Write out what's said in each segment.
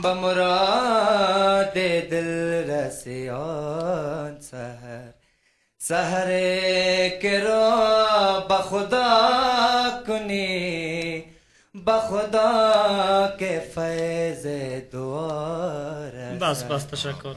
بمراد دل رسیان سحر سحر که را بخدا کنی بخدا که فیض دعا رسد. بس تشکر.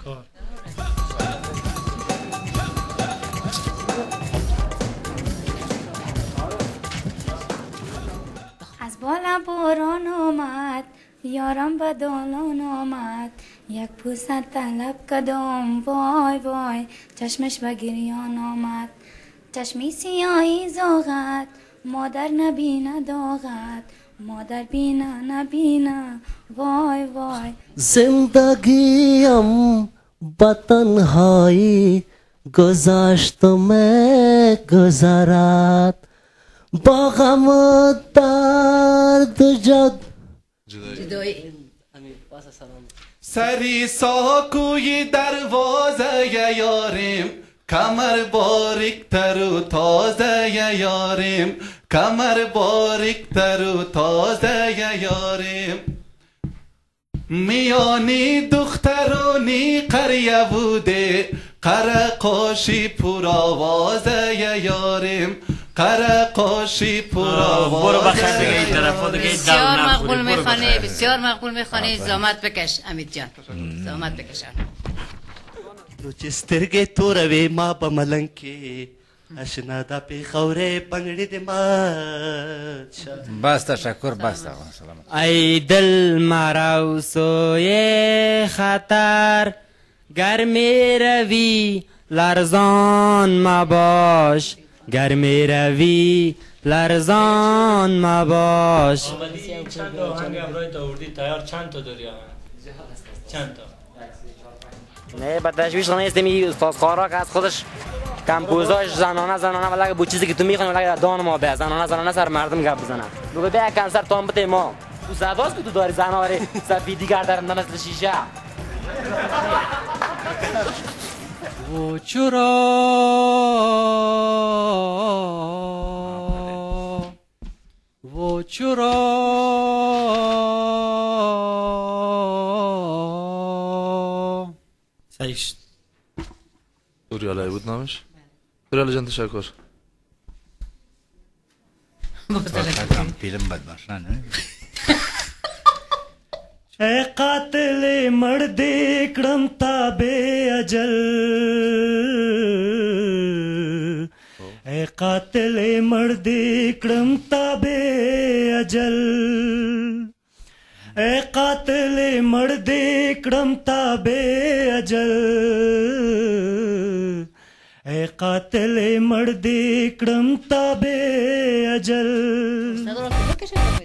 از بالا باران آمد یارم به دالان آمد یک پوست طلب کدام وای وای چشمش به گریان آمد چشمی سیاهی زاغد مادر نبینه داغد مادر بینه نبینه وای وای زندگیم با تنهایی گذشت میں گذرد با غم و درد جدایی سری ساکوی دروازه یاریم کمر باریک تر و تازه یاریم کمر باریک تر و تازه یاریم میانی دخترانی قریه بوده قرقاشی پر آوازه یاریم قرقاشی پر آوازه. برو بخیر دیگه این طرفا دیگه بسیار مقبول میخوانی بسیار مقبول میخوانی زحمت بکش امید جان زحمت بکش نو چې سترګې توروي ما په ملنګ کې اشنا دا پیښورې پنګړې دې مات شه. بس تشکر بس سلام. ای دل مرا سوی خطر گرمی روی لرزان مباش گرمی روی لرزان مباش. چند تا آهنگ امروز آوردی تیار چند تا داری آهنگ؟ چند تا؟ نه با تشویش نیستم این استاد خارا که از خودش کمپوزاش زنانه ولی با چیزی که تو میخوانی ولی دان ما به زنانه سر مردم گپ بزنن رو به کنسر تام بده ما تو صداست که تو داری زناره سفیدی گردن مثل شیشه و چرا سعیش اوریاله بود نامش؟ اوریاله جان تشکر. فیلم بدماشان اے قاتل مرد کڑم تابے اجل اے قاتل مرد کڑم تابے اجل اے قاتل مرد کڑم تابے اجل اے قاتل مرد کڑم تابے اجل